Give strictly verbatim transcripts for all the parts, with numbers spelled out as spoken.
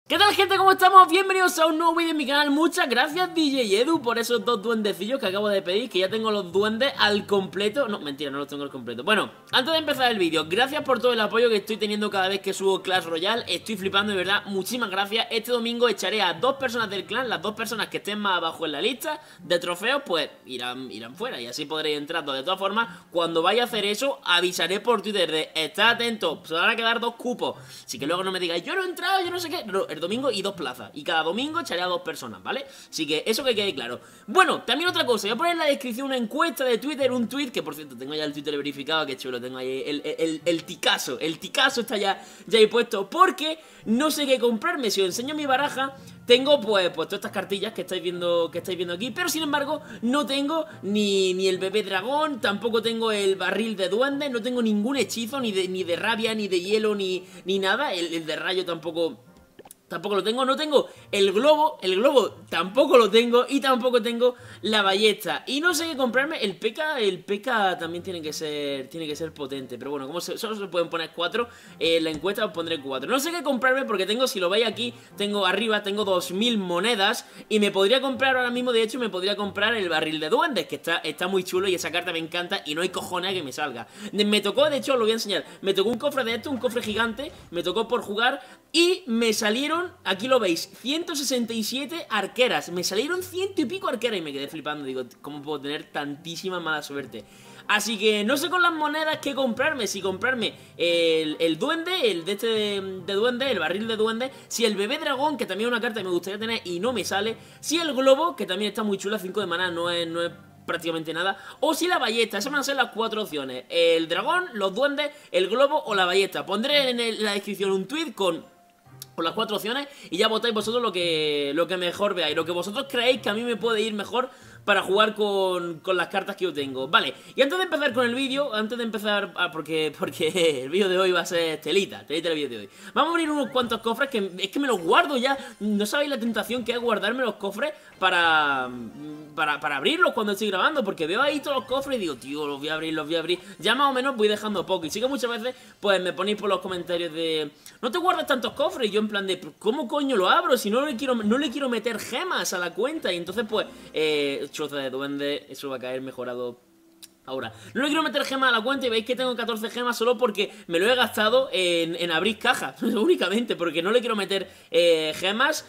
¿Qué tal, gente? ¿Cómo estamos? Bienvenidos a un nuevo vídeo en mi canal. Muchas gracias D J Edu por esos dos duendecillos que acabo de pedir, que ya tengo los duendes al completo. No, mentira, no los tengo al completo. Bueno, antes de empezar el vídeo, gracias por todo el apoyo que estoy teniendo cada vez que subo Clash Royale. Estoy flipando, de verdad, muchísimas gracias. Este domingo echaré a dos personas del clan. Las dos personas que estén más abajo en la lista de trofeos, pues irán, irán fuera y así podréis entrar. De todas formas, cuando vaya a hacer eso, avisaré por Twitter de estar atento, se van a quedar dos cupos. Así que luego no me digáis, yo no he entrado, yo no sé qué. No, el domingo y dos plazas, y cada domingo echaré a dos personas, ¿vale? Así que eso que quede claro. Bueno, también otra cosa, voy a poner en la descripción una encuesta de Twitter, un tweet, que por cierto tengo ya el Twitter verificado, que chulo, tengo ahí el, el, el, el ticazo, el ticazo está ya, ya ahí puesto, porque no sé qué comprarme. Si os enseño mi baraja, tengo pues, pues todas estas cartillas que estáis viendo que estáis viendo aquí, pero sin embargo no tengo ni, ni el bebé dragón, tampoco tengo el barril de duende, no tengo ningún hechizo, ni de, ni de rabia, ni de hielo, ni, ni nada, el, el de rayo tampoco... Tampoco lo tengo, no tengo el globo, el globo tampoco lo tengo y tampoco tengo la ballesta. Y no sé qué comprarme, el P K, el P K también tiene que ser tiene que ser potente. Pero bueno, como se, solo se pueden poner cuatro, en eh, la encuesta os pondré cuatro. No sé qué comprarme porque tengo, si lo veis aquí, tengo arriba, tengo dos mil monedas. Y me podría comprar ahora mismo, de hecho, me podría comprar el barril de duendes, que está, está muy chulo y esa carta me encanta y no hay cojones a que me salga. Me tocó, de hecho, os lo voy a enseñar, me tocó un cofre de esto, un cofre gigante, me tocó por jugar y me salieron... Aquí lo veis, ciento sesenta y siete arqueras. Me salieron ciento y pico arqueras y me quedé flipando. Digo, ¿cómo puedo tener tantísima mala suerte? Así que no sé con las monedas qué comprarme. Si comprarme el, el duende, el de este de, de duende, el barril de duende. Si el bebé dragón, que también es una carta que me gustaría tener y no me sale. Si el globo, que también está muy chula, cinco de maná, no es... No es prácticamente nada, o si la ballesta. Esas van a ser las cuatro opciones: el dragón, los duendes, el globo o la ballesta. Pondré en, el, en la descripción un tweet con... con las cuatro opciones y ya votáis vosotros lo que, lo que mejor veáis, lo que vosotros creéis que a mí me puede ir mejor para jugar con, con las cartas que yo tengo. Vale, y antes de empezar con el vídeo, antes de empezar, ah, porque, porque el vídeo de hoy va a ser telita, telita el vídeo de hoy. Vamos a abrir unos cuantos cofres que es que me los guardo ya. No sabéis la tentación que es guardarme los cofres para, para, para abrirlos cuando estoy grabando, porque veo ahí todos los cofres y digo, tío, los voy a abrir, los voy a abrir. Ya más o menos voy dejando poco. Y sí que muchas veces, pues me ponéis por los comentarios de, no te guardas tantos cofres, y yo en plan de, ¿cómo coño lo abro? Si no le quiero, no le quiero meter gemas a la cuenta. Y entonces pues, eh, choza de duende, eso va a caer mejorado ahora. No le quiero meter gemas a la cuenta y veis que tengo catorce gemas solo porque me lo he gastado en, en abrir cajas, únicamente, porque no le quiero meter eh, gemas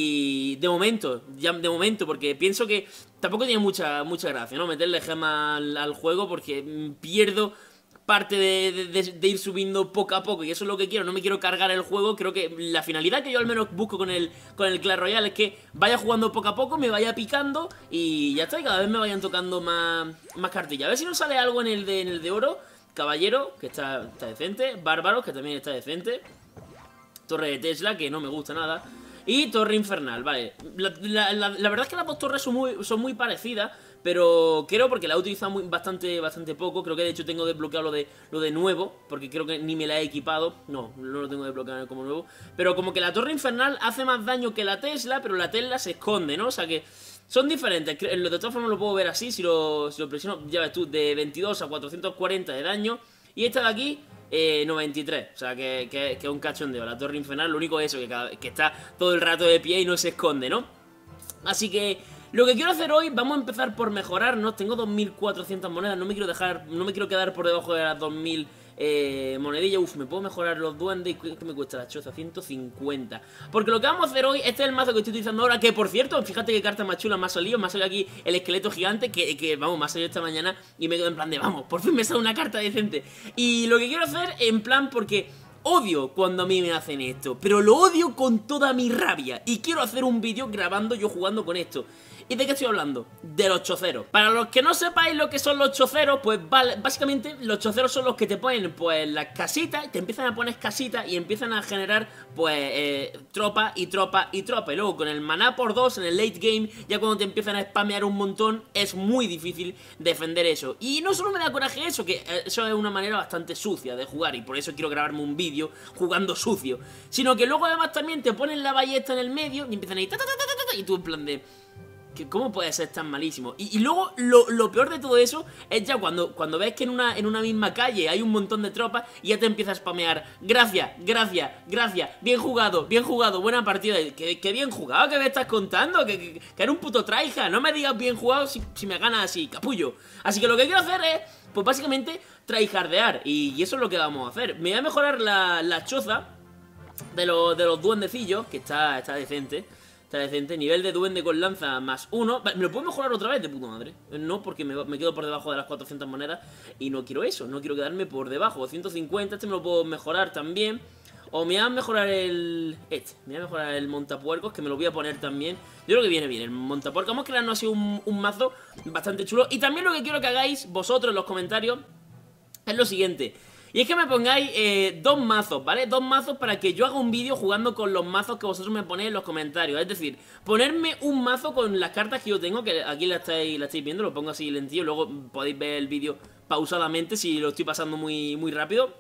y de momento, ya de momento, porque pienso que tampoco tiene mucha, mucha gracia, ¿no? Meterle gemas al, al juego porque pierdo parte de, de, de ir subiendo poco a poco y eso es lo que quiero, no me quiero cargar el juego. Creo que la finalidad que yo al menos busco con el, con el Clash Royale es que vaya jugando poco a poco, me vaya picando y ya está, y cada vez me vayan tocando más, más cartillas. A ver si nos sale algo en el de, en el de oro. Caballero, que está, está decente. Bárbaro, que también está decente. Torre de Tesla, que no me gusta nada. Y Torre Infernal, vale. La, la, la, la verdad es que las dos torres son muy, son muy parecidas, pero creo, porque la he utilizado muy, bastante, bastante poco. Creo que de hecho tengo desbloqueado lo de, lo de nuevo, porque creo que ni me la he equipado. No, no lo tengo desbloqueado como nuevo. Pero como que la Torre Infernal hace más daño que la Tesla, pero la Tesla se esconde, ¿no? O sea que son diferentes. De todas formas lo puedo ver así, si lo, si lo presiono. Ya ves tú, de veintidós a cuatrocientos cuarenta de daño. Y esta de aquí... Eh, noventa y tres, o sea que, que, que es un cachondeo. La Torre Infernal, lo único es eso, que, cada, que está todo el rato de pie y no se esconde, ¿no? Así que lo que quiero hacer hoy, vamos a empezar por mejorarnos. Tengo dos mil cuatrocientas monedas, no me quiero dejar, no me quiero quedar por debajo de las dos mil eh, monedillas. Uf, me puedo mejorar los duendes. ¿Qué me cuesta la choza? ciento cincuenta. Porque lo que vamos a hacer hoy, este es el mazo que estoy utilizando ahora, que por cierto, fíjate qué carta más chula me ha salido. Me ha salido aquí el esqueleto gigante, que, que vamos, me ha salido esta mañana y me quedo en plan de, vamos, por fin me sale una carta decente. Y lo que quiero hacer, en plan, porque... odio cuando a mí me hacen esto, pero lo odio con toda mi rabia. Y quiero hacer un vídeo grabando yo jugando con esto. ¿Y de qué estoy hablando? De los choceros. Para los que no sepáis lo que son los choceros, pues vale, básicamente los choceros son los que te ponen pues las casitas, te empiezan a poner casitas y empiezan a generar pues eh, tropa y tropa y tropa. Y luego con el maná por dos en el late game, ya cuando te empiezan a spamear un montón, es muy difícil defender eso. Y no solo me da coraje eso, que eso es una manera bastante sucia de jugar y por eso quiero grabarme un vídeo jugando sucio, sino que luego además también te ponen la ballesta en el medio y empiezan a ir ta, ta, ta, ta, ta, ta, y tú en plan de... que ¿cómo puede ser tan malísimo? Y, y luego lo, lo peor de todo eso es ya cuando, cuando ves que en una, en una misma calle hay un montón de tropas y ya te empiezas a spamear. Gracias, gracias, gracias, bien jugado, bien jugado, buena partida. ¿Qué, qué bien jugado? ¿Qué me estás contando? Que, que, que era un puto traija. No me digas bien jugado si, si me ganas así, capullo. Así que lo que quiero hacer es, pues básicamente, tryhardear. Y, y eso es lo que vamos a hacer. Me voy a mejorar la, la choza de los, de los duendecillos, que está, está decente. Está decente, nivel de duende con lanza más uno. ¿Me lo puedo mejorar otra vez? De puta madre. No, porque me, me quedo por debajo de las cuatrocientas monedas. Y no quiero eso, no quiero quedarme por debajo. ciento cincuenta, este me lo puedo mejorar también. O me voy a mejorar el... Este, me voy a mejorar el montapuercos, que me lo voy a poner también. Yo creo que viene bien el montapuercos. Vamos a crearnos así un, un mazo bastante chulo. Y también lo que quiero que hagáis vosotros en los comentarios es lo siguiente. Y es que me pongáis eh, dos mazos, ¿vale? Dos mazos para que yo haga un vídeo jugando con los mazos que vosotros me ponéis en los comentarios. Es decir, ponerme un mazo con las cartas que yo tengo, que aquí la estáis, la estáis viendo, lo pongo así lentillo. Luego podéis ver el vídeo pausadamente si lo estoy pasando muy, muy rápido.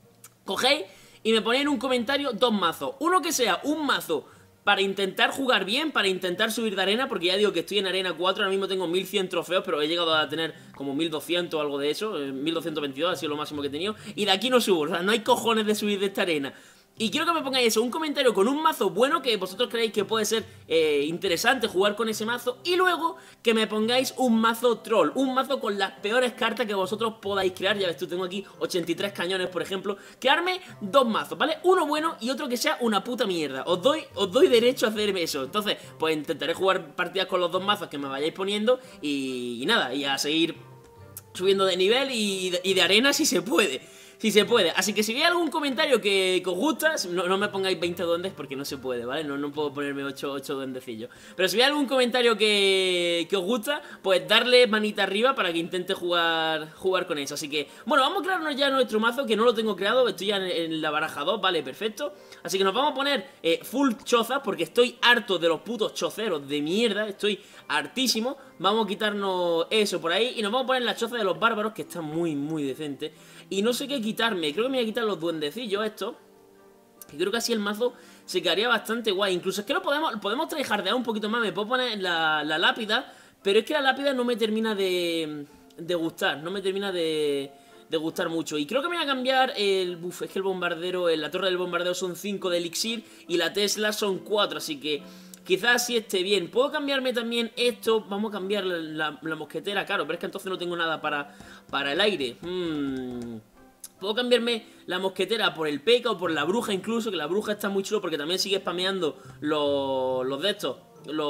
Cogéis y me ponéis en un comentario dos mazos. Uno que sea un mazo para intentar jugar bien, para intentar subir de arena, porque ya digo que estoy en arena cuatro, ahora mismo tengo mil cien trofeos, pero he llegado a tener como mil doscientos o algo de eso, mil doscientos veintidós ha sido lo máximo que he tenido, y de aquí no subo, o sea, no hay cojones de subir de esta arena. Y quiero que me pongáis eso, un comentario con un mazo bueno que vosotros creéis que puede ser eh, interesante jugar con ese mazo. Y luego que me pongáis un mazo troll, un mazo con las peores cartas que vosotros podáis crear. Ya ves tú, tengo aquí ochenta y tres cañones, por ejemplo. Crearme dos mazos, ¿vale? Uno bueno y otro que sea una puta mierda. Os doy, os doy derecho a hacerme eso. Entonces, pues intentaré jugar partidas con los dos mazos que me vayáis poniendo. Y, y nada, y a seguir subiendo de nivel y de, y de arena si se puede. Si se puede, así que si veis algún comentario que, que os gusta, no, no me pongáis veinte duendes porque no se puede, ¿vale? No, no puedo ponerme ocho, ocho duendecillos. Pero si veis algún comentario que, que os gusta, pues darle manita arriba para que intente jugar, jugar con eso. Así que, bueno, vamos a crearnos ya nuestro mazo, que no lo tengo creado, estoy ya en, en la baraja dos, vale, perfecto. Así que nos vamos a poner eh, full chozas porque estoy harto de los putos choceros de mierda, estoy hartísimo. Vamos a quitarnos eso por ahí y nos vamos a poner la choza de los bárbaros, que está muy, muy decente. Y no sé qué quitarme, creo que me voy a quitar los duendecillos estos, que creo que así el mazo se quedaría bastante guay. Incluso es que lo podemos, podemos tryhardear un poquito más, me puedo poner la, la lápida, pero es que la lápida no me termina de, de gustar, no me termina de, de gustar mucho. Y creo que me voy a cambiar el... Uf, es que el bombardero, la torre del bombardero son cinco de elixir y la Tesla son cuatro, así que... quizás sí esté bien. ¿Puedo cambiarme también esto? Vamos a cambiar la, la, la mosquetera, claro, pero es que entonces no tengo nada para, para el aire. Hmm. Puedo cambiarme la mosquetera por el P K o por la bruja incluso, que la bruja está muy chulo porque también sigue spameando los, los de estos,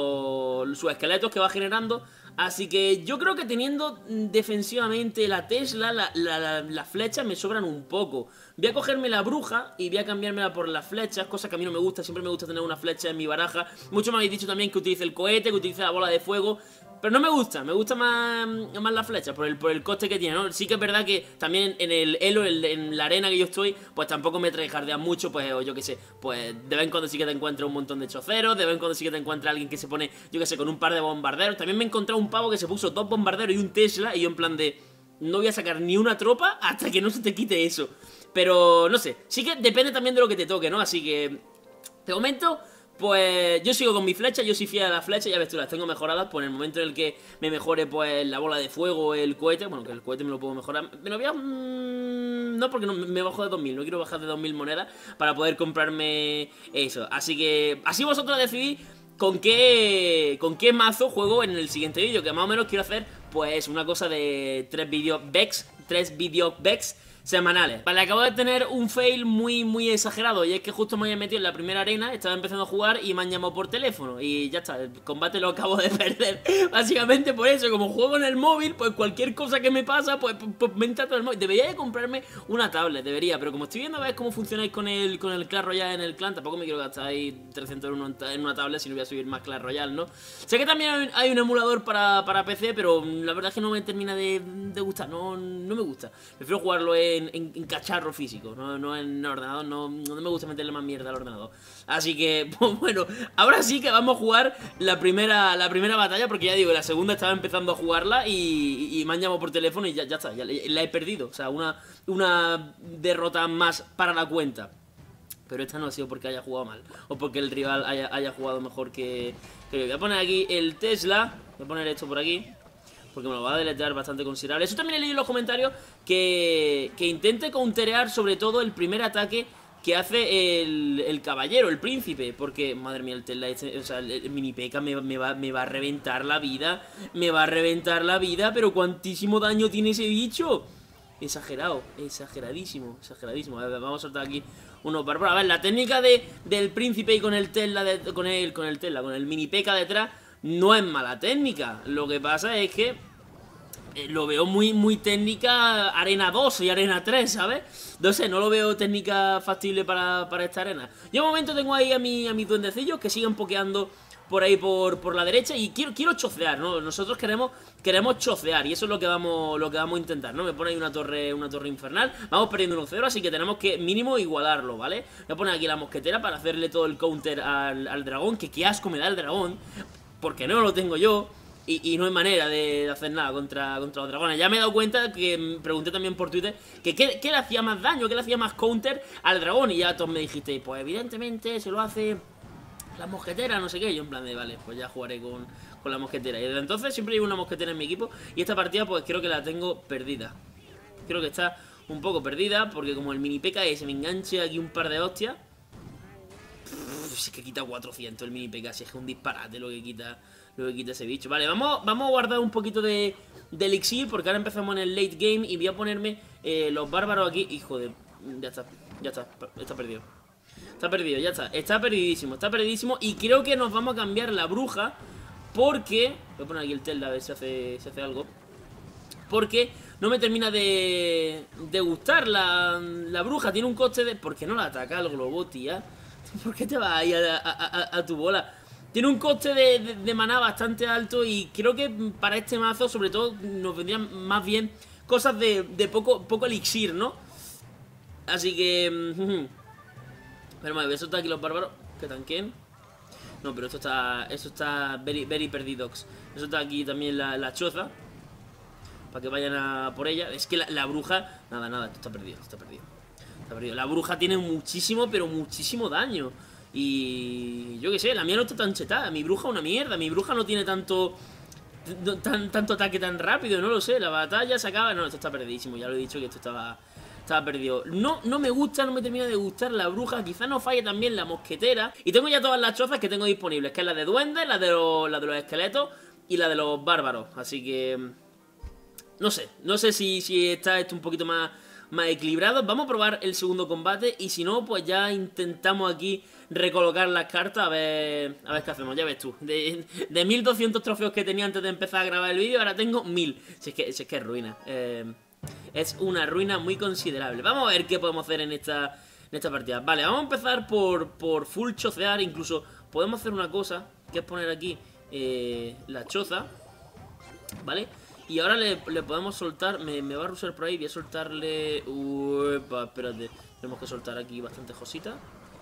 los, sus esqueletos que va generando. Así que yo creo que teniendo defensivamente la Tesla, las la, la, la flechas me sobran un poco. Voy a cogerme la bruja y voy a cambiármela por las flechas, cosa que a mí no me gusta. Siempre me gusta tener una flecha en mi baraja. Muchos me habéis dicho también que utilice el cohete, que utilice la bola de fuego, pero no me gusta, me gusta más, más la flecha por el, por el coste que tiene, ¿no? Sí que es verdad que también en el elo, en, en la arena que yo estoy, pues tampoco me tryhardean mucho, pues, o yo qué sé, pues de vez en cuando sí que te encuentras un montón de choceros, de vez en cuando sí que te encuentras alguien que se pone, yo qué sé, con un par de bombarderos. También me he encontrado un pavo que se puso dos bombarderos y un Tesla, y yo en plan de, no voy a sacar ni una tropa hasta que no se te quite eso. Pero, no sé, sí que depende también de lo que te toque, ¿no? Así que, de momento... pues yo sigo con mi flecha, yo soy fiel a la flecha, ya ves tú, las tengo mejoradas. Pues en el momento en el que me mejore pues la bola de fuego, el cohete, bueno, que el cohete me lo puedo mejorar. Me lo voy a... Mmm, no, porque no, me bajo de dos mil, no quiero bajar de dos mil monedas para poder comprarme eso. Así que, así vosotros decidís con qué, con qué mazo juego en el siguiente vídeo, que más o menos quiero hacer pues una cosa de tres vídeos Vex, tres vídeos Vex semanales. Vale, acabo de tener un fail muy, muy exagerado. Y es que justo me había metido en la primera arena, estaba empezando a jugar y me han llamado por teléfono. Y ya está, el combate lo acabo de perder. Básicamente por eso, como juego en el móvil, pues cualquier cosa que me pasa, pues, pues, pues me entra todo el móvil. Debería de comprarme una tablet, debería. Pero como estoy viendo a ver cómo funcionáis con el, con el Clash Royale en el clan, tampoco me quiero gastar ahí trescientos euros en una tablet si no voy a subir más Clash Royale, ¿no? Sé que también hay un emulador para, para P C, pero la verdad es que no me termina de, de gustar. No, no me gusta. Prefiero jugarlo en En, en, en cacharro físico, no, no en ordenador, no, no me gusta meterle más mierda al ordenador. Así que, pues bueno, ahora sí que vamos a jugar la primera, la primera batalla, porque ya digo, la segunda estaba empezando a jugarla y, y me han llamado por teléfono y ya, ya está, ya la he perdido. O sea, una, una derrota más para la cuenta. Pero esta no ha sido porque haya jugado mal o porque el rival haya, haya jugado mejor que, que yo. Voy a poner aquí el Tesla. Voy a poner esto por aquí porque me lo va a deletrear bastante considerable. Eso también he leído en los comentarios, que, que intente counterear sobre todo el primer ataque que hace el, el caballero, el príncipe. Porque, madre mía, el Tesla, este, o sea, el, el mini P.E.K.K.A me, me, va, me va a reventar la vida. Me va a reventar la vida. Pero cuantísimo daño tiene ese bicho. Exagerado, exageradísimo, exageradísimo. A ver, vamos a soltar aquí unos bárbaros. A ver, la técnica de, del príncipe y con el Tesla, de, con el, con el Tesla, con el mini P.E.K.K.A detrás, no es mala técnica. Lo que pasa es que eh, lo veo muy, muy técnica arena dos y arena tres, ¿sabes? No sé, no lo veo técnica factible para, para esta arena. Yo de momento tengo ahí a, mi, a mis duendecillos que siguen pokeando por ahí por, por la derecha y quiero, quiero chocear, ¿no? Nosotros queremos queremos chocear y eso es lo que vamos lo que vamos a intentar, ¿no? Me pone ahí una torre una torre infernal, vamos perdiendo uno cero, así que tenemos que mínimo igualarlo, ¿vale? Voy a poner aquí la mosquetera para hacerle todo el counter al, al dragón, que qué asco me da el dragón, porque no lo tengo yo y, y no hay manera de, de hacer nada contra, contra los dragones. Ya me he dado cuenta, que pregunté también por Twitter, que qué, qué le hacía más daño, qué le hacía más counter al dragón y ya todos me dijisteis, pues evidentemente se lo hace la mosquetera, no sé qué. Yo en plan de, vale, pues ya jugaré con, con la mosquetera. Y desde entonces siempre llevo una mosquetera en mi equipo. Y esta partida pues creo que la tengo perdida. Creo que está un poco perdida, porque como el mini P.E.K.K.A se me enganche aquí un par de hostias. Pff, es que quita cuatrocientos el mini P.E.K.K.A. Si es que es un disparate lo que quita lo que quita ese bicho. Vale, vamos, vamos a guardar un poquito de, de elixir, porque ahora empezamos en el late game. Y voy a ponerme eh, los bárbaros aquí. Hijo de... Ya está, ya está, está perdido. Está perdido, ya está, está perdidísimo, está perdidísimo. Y creo que nos vamos a cambiar la bruja, porque... Voy a poner aquí el Tesla a ver si hace, si hace algo. Porque no me termina de, de gustar la, la bruja. Tiene un coste de... ¿Por qué no la ataca el globo, tía? ¿Por qué te vas ahí a, a, a, a tu bola? Tiene un coste de, de, de maná bastante alto. Y creo que para este mazo sobre todo nos vendrían más bien cosas de, de poco, poco elixir, ¿no? Así que... Pero me voy a soltar aquí los bárbaros que tanquen. No, pero esto está... Esto está very, very perdidox. Eso está aquí también la, la choza, para que vayan a por ella. Es que la, la bruja... Nada, nada, esto está perdido, está perdido Está perdido. La bruja tiene muchísimo, pero muchísimo daño. Y... yo qué sé, la mía no está tan chetada. Mi bruja es una mierda. Mi bruja no tiene tanto... Tan, tanto ataque tan rápido, no lo sé. La batalla se acaba... No, esto está perdidísimo. Ya lo he dicho que esto estaba... Estaba perdido. No, no me gusta, no me termina de gustar la bruja. Quizá no falle también la mosquetera. Y tengo ya todas las chozas que tengo disponibles, que es la de duendes, la de los, la de los esqueletos y la de los bárbaros. Así que... no sé, no sé si, si está esto un poquito más, más equilibrado. Vamos a probar el segundo combate. Y si no, pues ya intentamos aquí recolocar las cartas. A ver, a ver qué hacemos, ya ves tú. De, de mil doscientos trofeos que tenía antes de empezar a grabar el vídeo, ahora tengo mil. Si es que, si es que es ruina. Eh... Es una ruina muy considerable. Vamos a ver qué podemos hacer en esta, en esta partida. Vale, vamos a empezar por, por full chocear. Incluso podemos hacer una cosa, que es poner aquí eh, la choza, ¿vale? Y ahora le, le podemos soltar. Me, me va a rusar por ahí, voy a soltarle... Uepa, espérate. Tenemos que soltar aquí bastante cositas.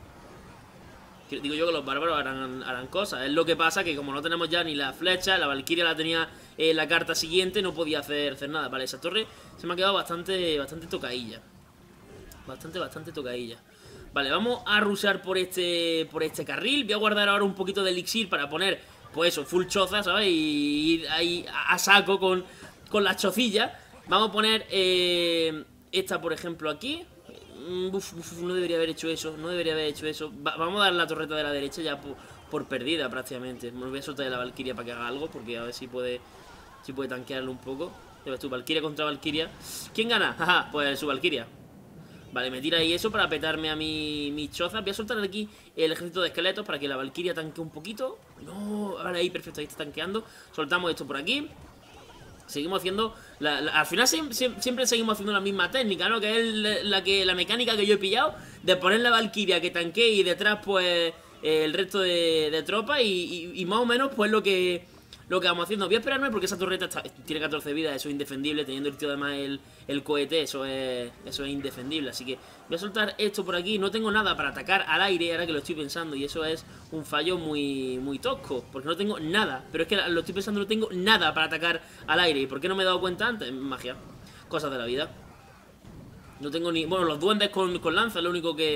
Digo yo que los bárbaros harán, harán cosas. Es lo que pasa que como no tenemos ya ni la flecha, la valquiria la tenía en eh, la carta siguiente, no podía hacer, hacer nada. Vale, esa torre se me ha quedado bastante, bastante tocadilla. Bastante, bastante tocadilla. Vale, vamos a rusar por este, por este carril. Voy a guardar ahora un poquito de elixir para poner, pues eso, full choza, ¿sabes? Y ir ahí a saco con, con las chocillas. Vamos a poner eh, esta, por ejemplo, aquí. Uf, uf, no debería haber hecho eso, no debería haber hecho eso. Va, Vamos a dar la torreta de la derecha ya por, por perdida prácticamente. Me voy a soltar de la valquiria para que haga algo, porque a ver si puede si puede tanquearlo un poco. Ya ves tú, valquiria contra valquiria. ¿Quién gana? Jaja, pues su valquiria. Vale, me tira ahí eso para petarme a mi, mis chozas. Voy a soltar aquí el ejército de esqueletos para que la valquiria tanque un poquito. No, vale, ahí, perfecto, ahí está tanqueando. Soltamos esto por aquí. Seguimos haciendo, la, la, al final siempre, siempre seguimos haciendo la misma técnica, ¿no? Que es la, la, que, la mecánica que yo he pillado, de poner la valquiria que tanquee y detrás pues eh, el resto de, de tropas y, y, y más o menos pues lo que lo que vamos haciendo. Voy a esperarme porque esa torreta está, tiene catorce vidas, eso es indefendible, teniendo el tío además el, el cohete, eso es, eso es indefendible. Así que voy a soltar esto por aquí, no tengo nada para atacar al aire ahora que lo estoy pensando y eso es un fallo muy, muy tosco, porque no tengo nada, pero es que lo estoy pensando, no tengo nada para atacar al aire. ¿Y por qué no me he dado cuenta antes? Magia, cosas de la vida. No tengo ni... Bueno, los duendes con, con lanza es lo único que,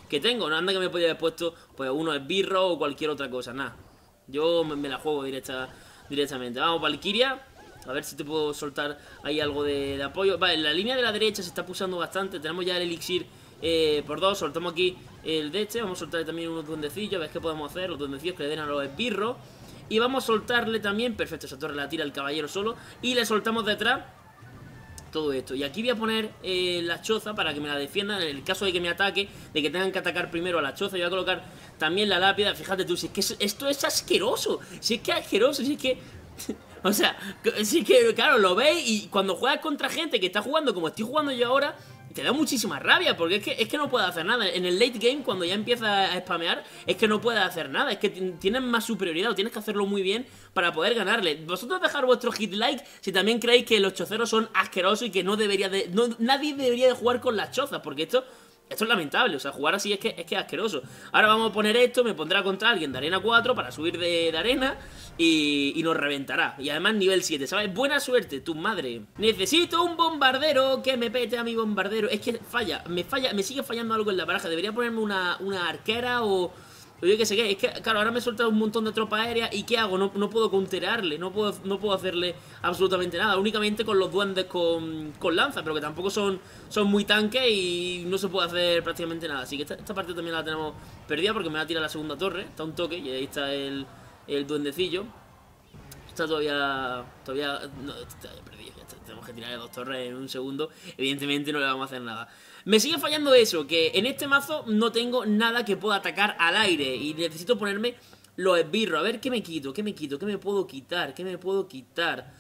que tengo. No anda que me podía haber puesto pues unos esbirros o cualquier otra cosa, nada. Yo me, me la juego directa, directamente. Vamos, Valkyria. A ver si te puedo soltar ahí algo de, de apoyo. Vale, en la línea de la derecha se está pulsando bastante. Tenemos ya el elixir eh, por dos. Soltamos aquí el de este. Vamos a soltarle también unos duendecillos. A ver qué podemos hacer. Los duendecillos que le den a los esbirros. Y vamos a soltarle también. Perfecto, esa torre la tira el caballero solo. Y le soltamos detrás todo esto. Y aquí voy a poner eh, la choza para que me la defiendan. En el caso de que me ataque, de que tengan que atacar primero a la choza. Yo voy a colocar también la lápida. Fíjate tú, si es que esto es asqueroso. Si es que es asqueroso, si es que... O sea, sí que, claro, lo veis y cuando juegas contra gente que está jugando como estoy jugando yo ahora, te da muchísima rabia, porque es que, es que no puedes hacer nada. En el late game, cuando ya empiezas a spamear, es que no puedes hacer nada, es que tienes más superioridad, o tienes que hacerlo muy bien para poder ganarle. Vosotros dejar vuestro hit like si también creéis que los choceros son asquerosos y que no debería de... No, nadie debería de jugar con las chozas, porque esto... Esto es lamentable, o sea, jugar así es que, es que es asqueroso. Ahora vamos a poner esto, me pondrá contra alguien de arena cuatro para subir de, de arena y, y nos reventará. Y además nivel siete, ¿sabes? Buena suerte, tu madre. Necesito un bombardero que me pete a mi bombardero. Es que falla, me falla, me sigue fallando algo en la baraja. Debería ponerme una, una arquera o... o yo qué sé qué, es que, claro, ahora me he soltado un montón de tropa aérea y ¿qué hago? No, no puedo counterarle, no puedo, no puedo hacerle absolutamente nada, únicamente con los duendes con, con lanza, pero que tampoco son, son muy tanques y no se puede hacer prácticamente nada. Así que esta, esta parte también la tenemos perdida porque me va a tirar la segunda torre, está un toque y ahí está el, el duendecillo. Está todavía, todavía, no, está ya perdido, ya está, tenemos que tirarle dos torres en un segundo, evidentemente no le vamos a hacer nada. Me sigue fallando eso, que en este mazo no tengo nada que pueda atacar al aire y necesito ponerme los esbirros. A ver qué me quito, qué me quito, qué me puedo quitar, qué me puedo quitar.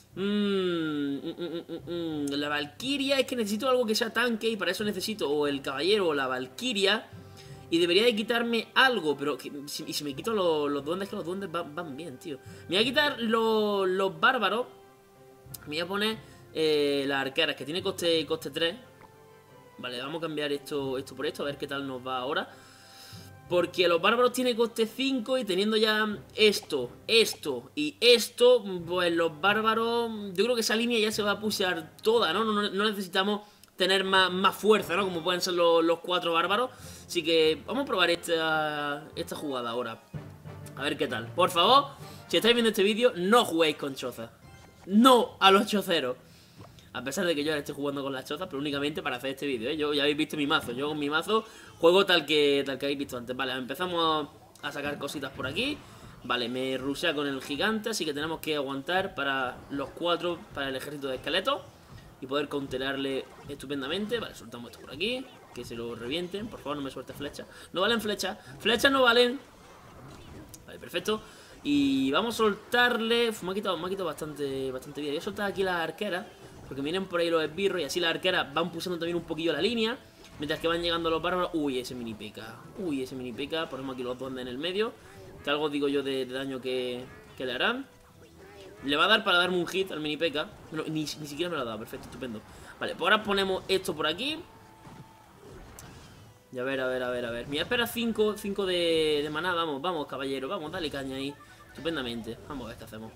Mmm, mm, mm, mm, mm. La Valkyria, es que necesito algo que sea tanque y para eso necesito o el caballero o la Valkyria. Y debería de quitarme algo, pero que, si, y si me quito los, los duendes, que los duendes van, van bien, tío. Me voy a quitar los, los bárbaros. Me voy a poner eh, las arqueras, que tiene coste, coste tres. Vale, vamos a cambiar esto, esto por esto, a ver qué tal nos va ahora. Porque los bárbaros tiene coste cinco y teniendo ya esto, esto y esto, pues los bárbaros, yo creo que esa línea ya se va a pushear toda, ¿no? No, no, no necesitamos tener más, más fuerza, ¿no? Como pueden ser los, los cuatro bárbaros. Así que vamos a probar esta, esta jugada ahora. A ver qué tal. Por favor, si estáis viendo este vídeo, no juguéis con chozas. No a los choceros. A pesar de que yo ahora estoy jugando con las chozas, pero únicamente para hacer este vídeo, ¿eh? Yo ya habéis visto mi mazo. Yo con mi mazo juego tal que, tal que habéis visto antes. Vale, empezamos a sacar cositas por aquí. Vale, me rusea con el gigante, así que tenemos que aguantar para los cuatro, para el ejército de esqueletos. Y poder counterarle estupendamente. Vale, soltamos esto por aquí, que se lo revienten. Por favor, no me suelte flechas. No valen flechas, flechas no valen. Vale, perfecto. Y vamos a soltarle... Uf, me ha quitado, me ha quitado bastante, bastante vida. Voy a soltar aquí las arqueras, porque vienen por ahí los esbirros y así las arqueras van pulsando también un poquillo la línea. Mientras que van llegando los bárbaros. Uy, ese mini peca. Uy, ese mini peca. Ponemos aquí los duendes en el medio. Que algo digo yo de, de daño que, que le harán. Le va a dar para darme un hit al mini peca. No, ni, ni siquiera me lo ha dado. Perfecto, estupendo. Vale, pues ahora ponemos esto por aquí. Y a ver, a ver, a ver, a ver. Mira, espera cinco de, de maná. Vamos, vamos, caballero. Vamos, dale caña ahí. Estupendamente. Vamos a ver qué hacemos.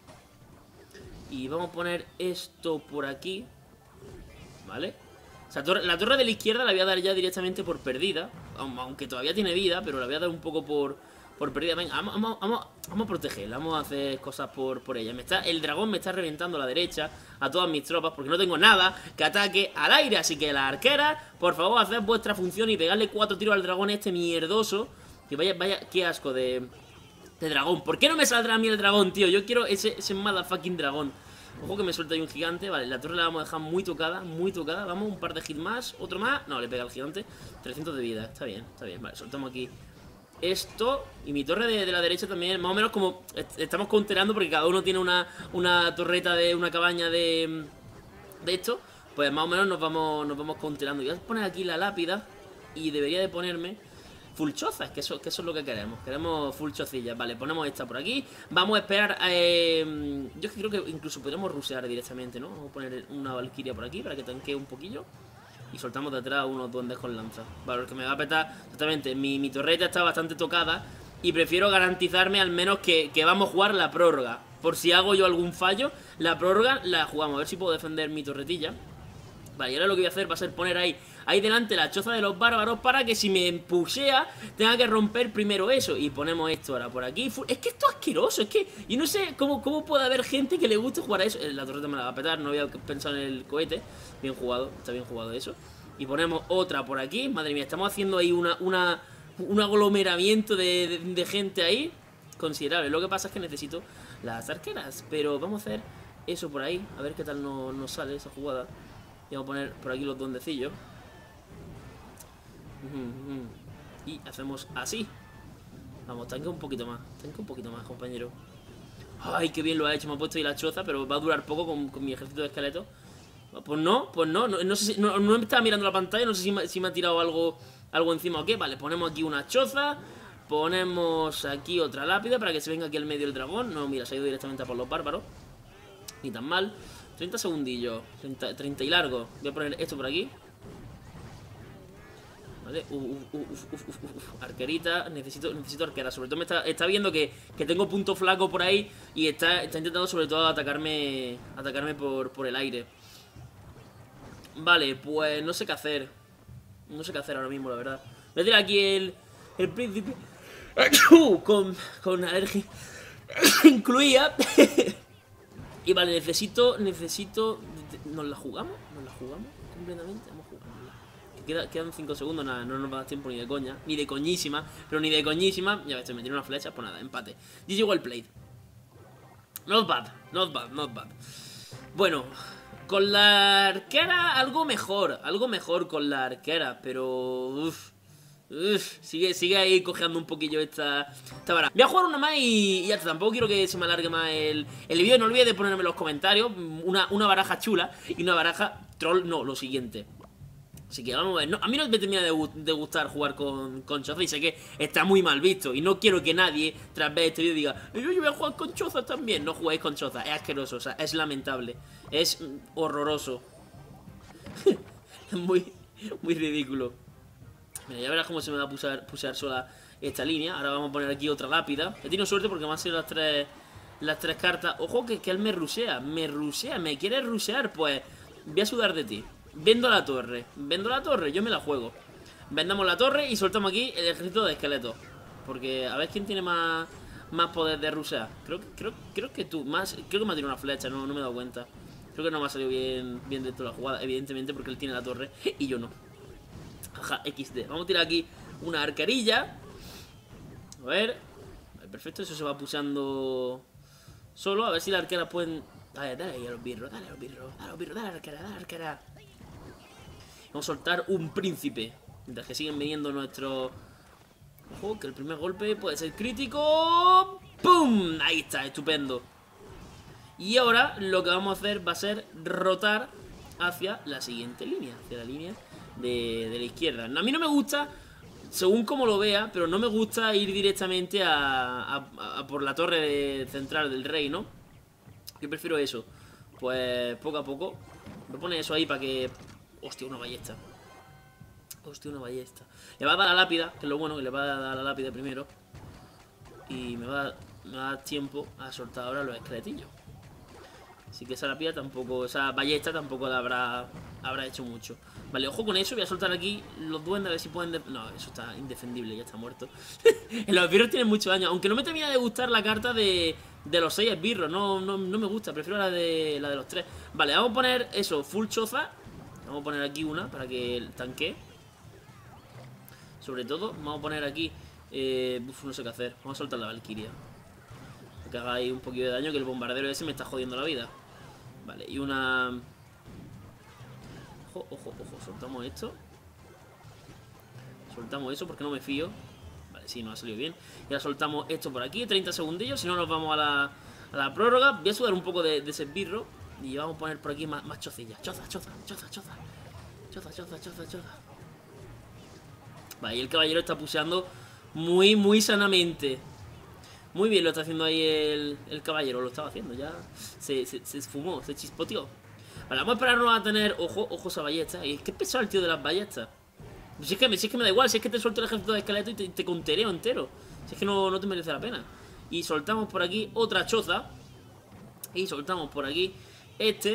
Y vamos a poner esto por aquí. Vale. O sea, torre, la torre de la izquierda la voy a dar ya directamente por perdida. Aunque todavía tiene vida, pero la voy a dar un poco por, por perdida. Venga, vamos, vamos, vamos, vamos a protegerla. Vamos a hacer cosas por, por ella. Me está, el dragón me está reventando a la derecha a todas mis tropas, porque no tengo nada que ataque al aire. Así que las arqueras, por favor, haced vuestra función y pegarle cuatro tiros al dragón este mierdoso. Que vaya, vaya, qué asco de... de dragón. ¿Por qué no me saldrá a mí el dragón, tío? Yo quiero ese, ese motherfucking dragón. Ojo que me suelta ahí un gigante. Vale, la torre la vamos a dejar muy tocada, muy tocada. Vamos, un par de hits más, otro más. No, le pega al gigante. trescientos de vida, está bien, está bien. Vale, soltamos aquí esto. Y mi torre de, de la derecha también, más o menos como est estamos counterando, porque cada uno tiene una, una torreta de una cabaña de, de esto. Pues más o menos nos vamos, nos vamos counterando. Voy a poner aquí la lápida y debería de ponerme full chozas, que eso, que eso es lo que queremos. Queremos full chocillas. Vale, ponemos esta por aquí. Vamos a esperar. Eh, yo creo que incluso podríamos rusear directamente, ¿no? Vamos a poner una Valkyria por aquí para que tanquee un poquillo. Y soltamos detrás unos duendes con lanza. Vale, porque me va a petar. Exactamente, mi, mi torreta está bastante tocada. Y prefiero garantizarme al menos que, que vamos a jugar la prórroga. Por si hago yo algún fallo, la prórroga la jugamos. A ver si puedo defender mi torretilla. Vale, y ahora lo que voy a hacer va a ser poner ahí ahí delante la choza de los bárbaros para que si me pushea tenga que romper primero eso. Y ponemos esto ahora por aquí. Es que esto es asqueroso, es que yo no sé cómo, cómo puede haber gente que le guste jugar a eso. La torreta me la va a petar, no había pensado en el cohete. Bien jugado, está bien jugado eso. Y ponemos otra por aquí. Madre mía, estamos haciendo ahí una, una, un aglomeramiento de, de, de gente ahí considerable. Lo que pasa es que necesito las arqueras, pero vamos a hacer eso por ahí, a ver qué tal nos, nos sale esa jugada. Y vamos a poner por aquí los duendecillos. Y hacemos así. Vamos, tanque un poquito más, tanque un poquito más, compañero. Ay, qué bien lo ha hecho, me ha puesto ahí la choza, pero va a durar poco con, con mi ejército de esqueletos. Pues no, pues no, no, no sé si, no, no me estaba mirando la pantalla, no sé si me, si me ha tirado algo, algo encima o qué. Vale, ponemos aquí una choza. Ponemos aquí otra lápida para que se venga aquí al medio el dragón. No, mira, se ha ido directamente a por los bárbaros. Ni tan mal. treinta segundillos, treinta, treinta y largo. Voy a poner esto por aquí. Vale, uf, uf, uf, uf, uf, uf. Arquerita, necesito, necesito arquera. Sobre todo me está, está viendo que, que tengo punto flaco por ahí. Y está, está intentando sobre todo atacarme Atacarme por, por el aire. Vale, pues no sé qué hacer. No sé qué hacer ahora mismo, la verdad. Voy a tirar aquí el, el príncipe Con, con alergia incluía. Y vale, necesito, necesito... ¿Nos la jugamos? ¿Nos la jugamos completamente? Vamos a jugárnosla. Queda, quedan cinco segundos, nada, no nos va a dar tiempo ni de coña. Ni de coñísima, pero ni de coñísima. Ya ves, te metieron una flecha, pues nada, empate. G G well played. Not bad, not bad, not bad. Bueno, con la arquera algo mejor. Algo mejor con la arquera, pero... Uff. Uf, sigue, sigue ahí cojeando un poquillo esta, esta vara. Voy a jugar una más y, y ya está. Tampoco quiero que se me alargue más el, el vídeo. No olvides de ponerme en los comentarios una, una baraja chula y una baraja troll, no, lo siguiente. Así que vamos a ver, no, a mí no me termina de, de gustar jugar con, con choza. Y sé que está muy mal visto. Y no quiero que nadie, tras ver este vídeo, diga yo, yo voy a jugar con choza también. No juguéis con choza, es asqueroso, o sea, es lamentable. Es horroroso. Es muy, muy ridículo. Mira, ya verás cómo se me va a pusar, pusar sola esta línea. Ahora vamos a poner aquí otra lápida. He tenido suerte porque me han sido las tres Las tres cartas. Ojo que, que él me rusea. Me rusea, me quiere rusear. Pues voy a sudar de ti. Vendo la torre, vendo la torre, yo me la juego. Vendamos la torre y soltamos aquí el ejército de esqueletos. Porque a ver quién tiene más, más poder de rusear. Creo, creo, creo que tú, más, creo que me ha tirado una flecha, no, no me he dado cuenta. Creo que no me ha salido bien, bien de toda la jugada, evidentemente, porque él tiene la torre y yo no. Jaja, equis de. Vamos a tirar aquí una arquerilla. A ver. Perfecto, eso se va pulsando solo. A ver si las arqueras pueden... Dale, dale ahí a los birros, dale a los birros, dale a los birros, dale a la arquera, dale a la arquera. Vamos a soltar un príncipe. Mientras que siguen viniendo nuestros... Ojo, que el primer golpe puede ser crítico. ¡Pum! Ahí está, estupendo. Y ahora lo que vamos a hacer va a ser rotar hacia la siguiente línea. Hacia la línea de, de la izquierda. A mí no me gusta, según como lo vea, pero no me gusta ir directamente a, a, a por la torre de, central del rey, ¿no? Yo prefiero eso. Pues poco a poco. Voy a poner eso ahí para que... Hostia, una ballesta. Hostia, una ballesta. Le va a dar la lápida, que es lo bueno, que le va a dar la lápida primero. Y me va, me va a dar tiempo a soltar ahora los esqueletillos. Así que esa lápida tampoco, esa ballesta tampoco la habrá, habrá hecho mucho. Vale, ojo con eso, voy a soltar aquí los duendes a ver si pueden... De... No, eso está indefendible, ya está muerto. Los esbirros tienen mucho daño, aunque no me termina de gustar la carta de, de los seis esbirros, no, no, no me gusta, prefiero la de, la de los tres. Vale, vamos a poner eso, full choza. Vamos a poner aquí una para que el tanque. Sobre todo, vamos a poner aquí... Eh, uf, no sé qué hacer, vamos a soltar la valquiria. Que haga ahí un poquito de daño, que el bombardero ese me está jodiendo la vida. Vale, y una... Ojo, ojo, ojo, soltamos esto. Soltamos eso porque no me fío. Vale, sí, nos ha salido bien. Y ahora soltamos esto por aquí, treinta segundillos. Si no nos vamos a la, a la prórroga. Voy a sudar un poco de, de ese esbirro. Y vamos a poner por aquí más, más chocillas. Choza, choza, choza, choza. Choza, choza, choza, choza. Vale, y el caballero está puseando muy, muy sanamente. Muy bien lo está haciendo ahí el, el caballero. Lo estaba haciendo, ya se, se, se esfumó, se chispoteó. Vale, vamos a esperarnos a tener... Ojo, ojo esa ballesta. Y es que es pesado el tío de las ballestas. Si es, que, si es que me da igual, si es que te suelto el ejército de esqueleto y te, te contereo entero. Si es que no, no te merece la pena. Y soltamos por aquí otra choza. Y soltamos por aquí este.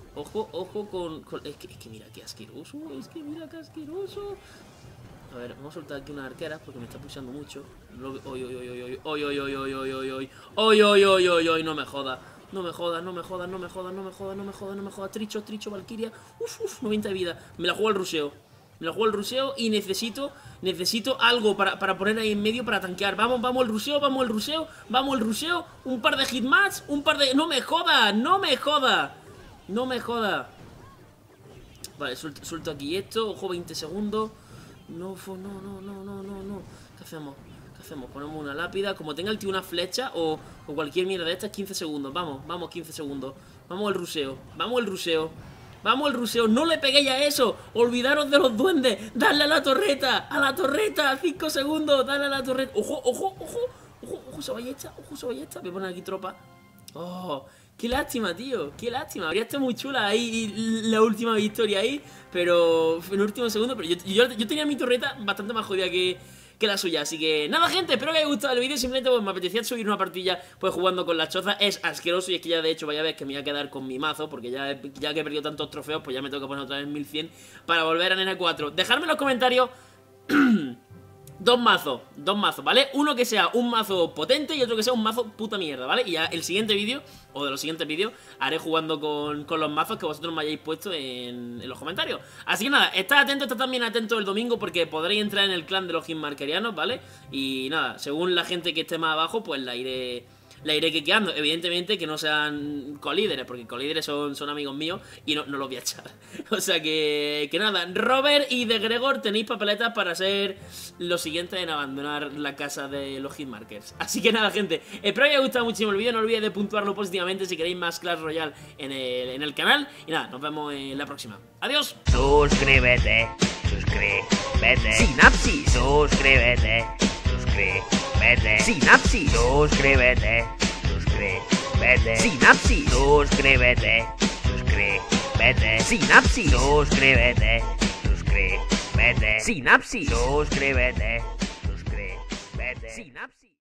Ojo, ojo con... con... Es, que, es que mira qué asqueroso, es que mira qué asqueroso. A ver, vamos a soltar aquí unas arqueras porque me está pulsando mucho. Oy, oy, oy, oy, oy, oy, oy, oy, oy, oy, oy, oy, oy, oy, oy, oy, oy, no me joda. No me jodas, no me jodas, no me jodas, no me jodas, no me jodas, no me jodas. Tricho, tricho, Valkyria. Uf, uf, noventa de vida. Me la juego al ruseo. Me la juego al ruseo y necesito, necesito algo para, para poner ahí en medio para tanquear. Vamos, vamos el ruseo, vamos el ruseo, vamos el ruseo. Un par de hitmatch, un par de... No me joda, no me joda. No me joda. Vale, suelto, suelto aquí esto. Ojo, veinte segundos. No, no, no, no, no, no, no. ¿Qué hacemos? ¿Qué hacemos? Ponemos una lápida. Como tenga el tío una flecha o, o cualquier mierda de estas, quince segundos. Vamos, vamos, quince segundos. Vamos el ruseo, vamos el ruseo. Vamos el ruseo, no le peguéis a eso. Olvidaros de los duendes. Dale a la torreta, a la torreta. cinco segundos, dale a la torreta. Ojo, ojo, ojo. Ojo, ojo, se vaya esta, ojo, se vaya esta. Voy a poner aquí tropa. Oh, qué lástima, tío, qué lástima. Habría estado muy chula ahí la última victoria ahí, pero en el último segundo. Pero yo, yo, yo tenía mi torreta bastante más jodida que, que la suya. Así que nada, gente, espero que os haya gustado el vídeo. Simplemente pues me apetecía subir una partida pues jugando con las chozas. Es asqueroso y es que ya de hecho vaya a ver que me voy a quedar con mi mazo, porque ya, ya que he perdido tantos trofeos, pues ya me toca poner otra vez mil cien para volver a N cuatro. Dejadme en los comentarios dos mazos, dos mazos, ¿vale? Uno que sea un mazo potente y otro que sea un mazo puta mierda, ¿vale? Y ya el siguiente vídeo, o de los siguientes vídeos, haré jugando con, con los mazos que vosotros me hayáis puesto en, en los comentarios. Así que nada, estad atentos, estad también atentos el domingo porque podréis entrar en el clan de los hitmarkerianos, ¿vale? Y nada, según la gente que esté más abajo, pues la iré... La iré quequeando, evidentemente que no sean colíderes, porque colíderes son, son amigos míos y no, no los voy a echar. O sea que, que nada, Robert y de Gregor tenéis papeletas para ser los siguientes en abandonar la casa de los hitmarkers. Así que nada, gente, espero que os haya gustado muchísimo el vídeo, no olvidéis de puntuarlo positivamente si queréis más Clash Royale en el, en el canal. Y nada, nos vemos en la próxima. ¡Adiós! Suscríbete, suscríbete, Sinapsis, suscríbete, suscríbete, Sinapsis, suscríbete, suscríbete, Sinapsis, suscríbete, suscríbete, Sinapsis, suscríbete, suscríbete, Sinapsis, suscríbete, suscríbete, Sinapsis.